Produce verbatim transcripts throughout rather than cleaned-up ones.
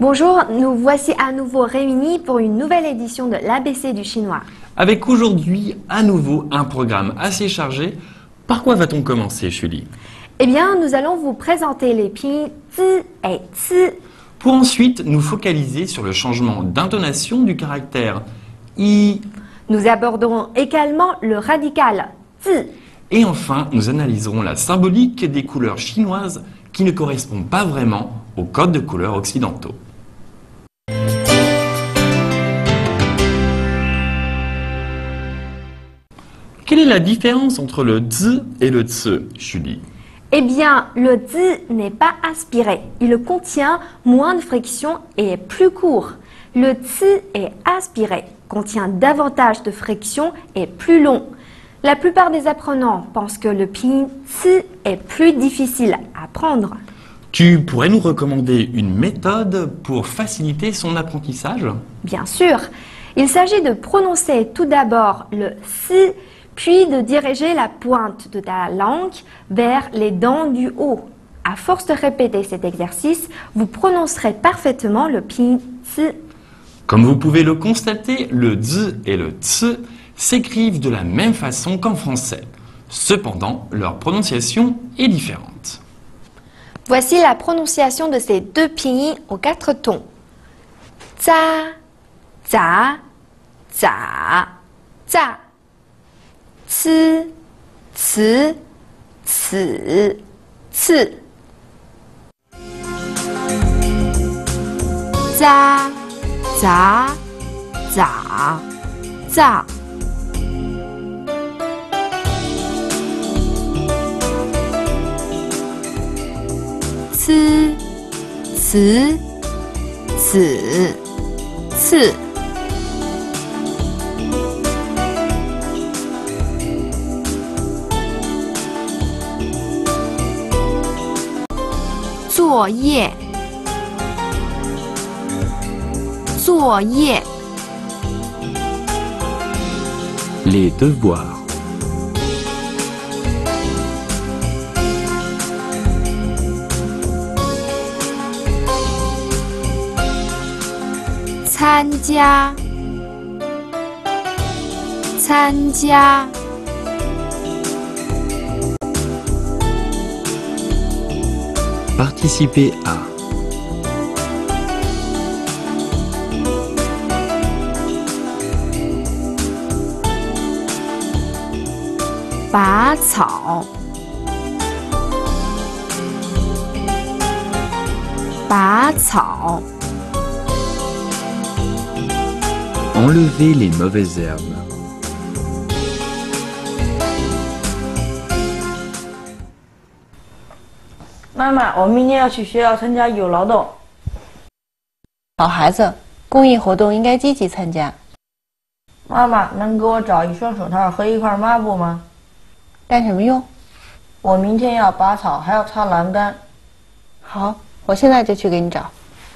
Bonjour, nous voici à nouveau réunis pour une nouvelle édition de l'A B C du chinois. Avec aujourd'hui à nouveau un programme assez chargé. Par quoi va-t-on commencer, Julie? Eh bien, nous allons vous présenter les pinyin zi et ci. Pour ensuite nous focaliser sur le changement d'intonation du caractère i. Nous aborderons également le radical zi. Et enfin, nous analyserons la symbolique des couleurs chinoises qui ne correspondent pas vraiment aux codes de couleurs occidentaux. Quelle est la différence entre le zi et le tse, Julie? Eh bien, le zi n'est pas aspiré. Il contient moins de friction et est plus court. Le ci est aspiré, contient davantage de friction et est plus long. La plupart des apprenants pensent que le pinyin ci est plus difficile à apprendre. Tu pourrais nous recommander une méthode pour faciliter son apprentissage? Bien sûr, il s'agit de prononcer tout d'abord le ci, puis de diriger la pointe de ta langue vers les dents du haut. À force de répéter cet exercice, vous prononcerez parfaitement le pinyin ci. Comme vous pouvez le constater, le zi et le tse s'écrivent de la même façon qu'en français. Cependant, leur prononciation est différente. Voici la prononciation de ces deux pinyin aux quatre tons. Za, za, za, za. Ci, ci, ci, ci. Za, za, za, za. Ci, ci, ci, ci. 作业，作业。 Les devoirs. 参加，参加。 Participer à. 拔草，拔草。 Enlever les mauvaises herbes. 妈妈，我明天要去学校参加义务劳动。 好孩子，公益活动应该积极参加。 妈妈，能给我找一双手套和一块抹布吗？ 干什么用？ 我明天要拔草，还要擦栏杆。 好，我现在就去给你找。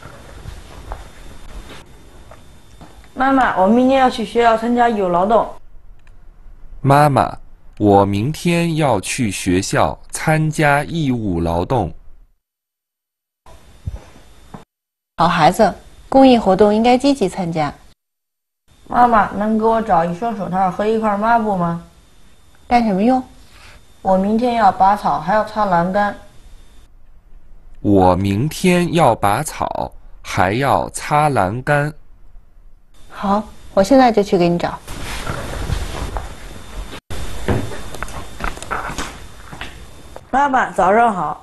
妈妈，我明天要去学校参加义务劳动。 妈妈，我明天要去学校参加义务劳动。 好孩子，公益活动应该积极参加。 妈妈，能给我找一双手套和一块抹布吗？ 干什么用？ 我明天要拔草，还要擦栏杆。 我明天要拔草，还要擦栏杆。 好，我现在就去给你找。 妈妈，早上好。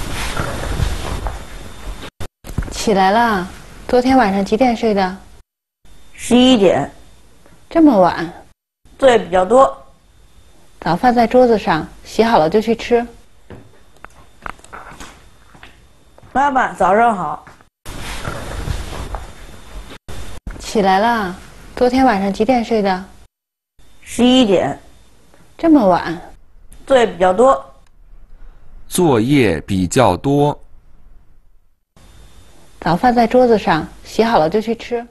起来了？昨天晚上几点睡的？ 十一点。 这么晚？ 作业比较多。 早饭在桌子上，洗好了就去吃。 妈妈，早上好。 起来了？昨天晚上几点睡的？ 十一点。 这么晚？ 作业比较多。 作业比较多。 早饭在桌子上，洗好了就去吃。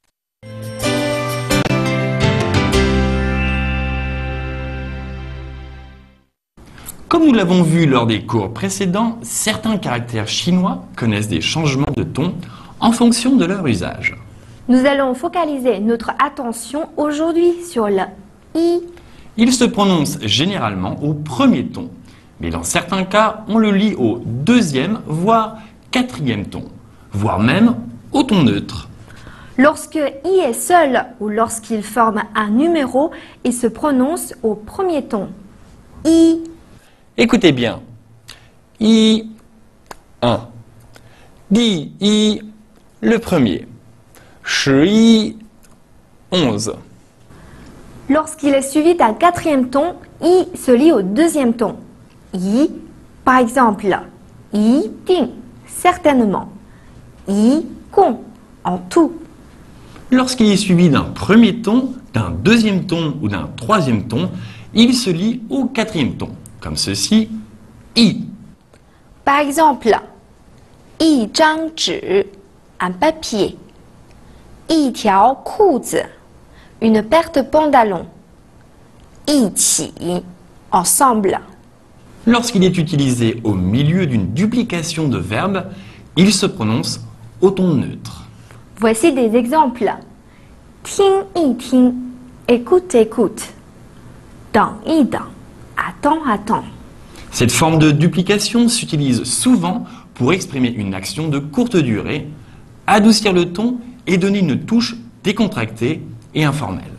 Comme nous l'avons vu lors des cours précédents, certains caractères chinois connaissent des changements de ton en fonction de leur usage. Nous allons focaliser notre attention aujourd'hui sur le i. Il se prononce généralement au premier ton, mais dans certains cas, on le lit au deuxième, voire quatrième ton, voire même au ton neutre. Lorsque i est seul ou lorsqu'il forme un numéro, il se prononce au premier ton. I. Écoutez bien. I, un. Di, i, le premier. Shi, onze. Lorsqu'il est suivi d'un quatrième ton, i se lit au deuxième ton. I, par exemple, i ding, certainement. I gong, en tout. Lorsqu'il est suivi d'un premier ton, d'un deuxième ton ou d'un troisième ton, il se lit au quatrième ton, comme ceci, i. Par exemple, 一张纸, un papier. 一条裤子, une paire de pantalons. 一起, ensemble. Lorsqu'il est utilisé au milieu d'une duplication de verbes, il se prononce au ton neutre. Voici des exemples. 听一听, écoute, écoute. 等一等, attends, attends. Cette forme de duplication s'utilise souvent pour exprimer une action de courte durée, adoucir le ton et donner une touche décontractée et informelle.